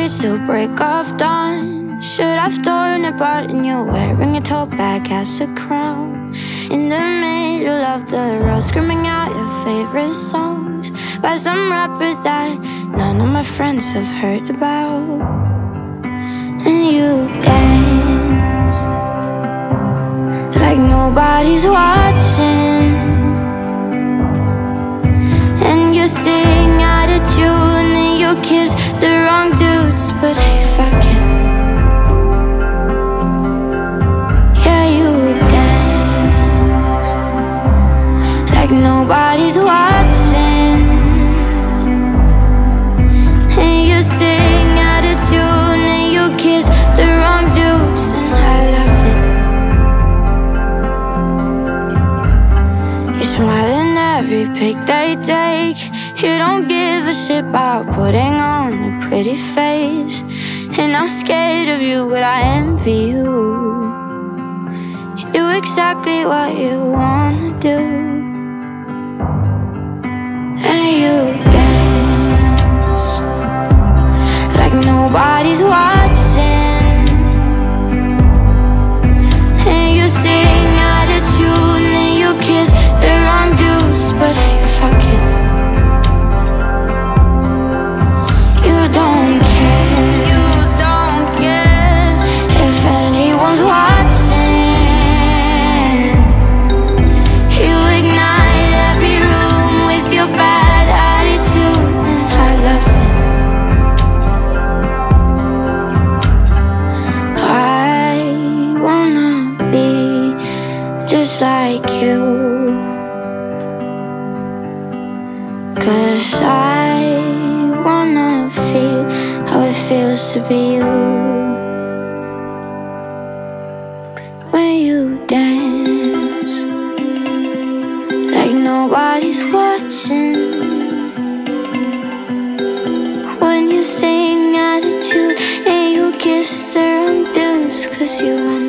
it's till break of dawn. Should have torn apart and you're wearing a tote bag as a crown. In the middle of the road, screaming out your favorite songs by some rapper that none of my friends have heard about. And you dance like nobody's watching, and you sing out of tune, and you kiss the wrong dudes, but hey, fuck it. Yeah, you dance like nobody's watching, and you sing out of tune, and you kiss the wrong dudes, and I love it. You're smiling every pic they take. You don't give a shit about putting on a pretty face. And I'm scared of you, but I envy you. You do exactly what you wanna do, and you dance like nobody's watching, and you sing out of tune, and you kiss the wrong dudes, but hey, fuck it. You don't care if anyone's watching. You ignite every room with your bad attitude, and I love it. I wanna be just like you, 'cause I wanna feel how it feels to be you. When you dance like nobody's watching, when you sing out of tune, and you kiss the wrong dudes 'cause you wanna